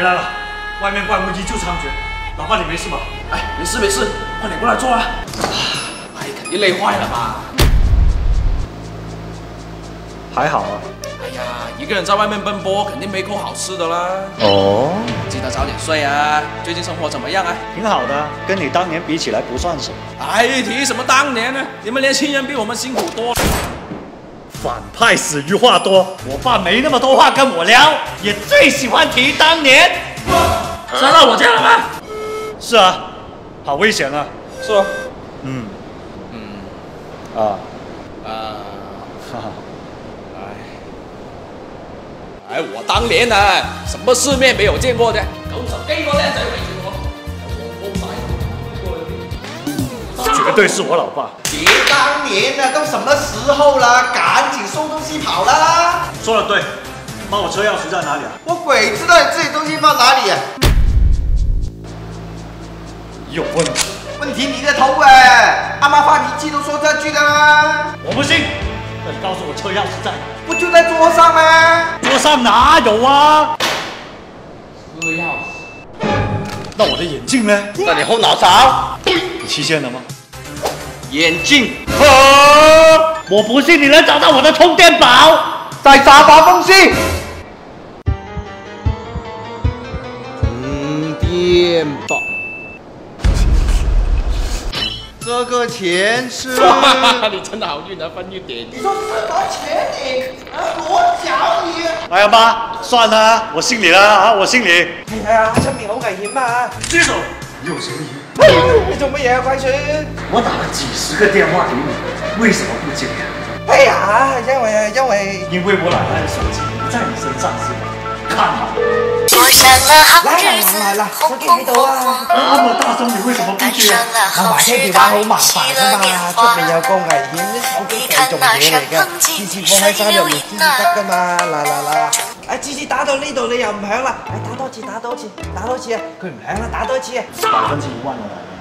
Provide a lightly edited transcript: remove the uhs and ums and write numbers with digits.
回来了，外面怪物依旧猖獗。老爸，你没事吧？ 哎，没事没事，快点过来坐啊！哎，肯定累坏了吧？ 还好啊。 哎呀，一个人在外面奔波，肯定没口好吃的啦。 哦， 记得早点睡啊。最近生活怎么样啊？ 挺好的，跟你当年比起来不算什么。 哎，提什么当年呢？你们年轻人比我们辛苦多了。 反派死于话多，我爸没那么多话跟我聊，也最喜欢提当年。 杀到我家了吗？ 是啊，好危险啊。 是啊。哈哈。哎，我當年啊，什麼世面沒有見過啫，90幾個靚仔圍住我， 絕對是我老爸。 別當年了，都什麼時候了？趕緊收東西跑啦！ 說得對，幫我車鑰匙在哪裡啊？ 我鬼知道你自己東西放哪裡啊！ 有問題？ 問題你個頭哎！阿媽發脾氣都說這句的啦！ 我不信，那你告訴我車鑰匙在哪？ 不就在桌上嗎？ 桌上哪有啊？ 車鑰匙。 那我的眼鏡呢？ 在你後腦勺。 你期限了嗎？ 眼鏡。 我不信你能找到我的充電寶， 在沙發縫隙。充電寶。這個錢是。 哇，你真好運啊，分一點。 你說什麼錢你？我找你。 哎呀媽，算了，我信你了啊，我信你。 哎呀，出面好危險啊！ 舉手，你有嫌疑。 你做乜嘢啊，乖孫？ 我打了幾十個電話給你，為什麼不接呀？ 哎呀，因為我奶奶的手機不在你身上是吧？看好。 過上了好日子， 來， 紅紅火火。 那麼大聲，你為什麼不接啊？ 我買車電話好麻煩㗎嘛，出面有個危險，啲手機貴重嘢嚟㗎，次次放喺衫入面先至得㗎嘛。嗱，哎，次次打到呢度你又唔響啦，哎，打多次啊，佢唔響啦，打多次啊。 100分之1萬了。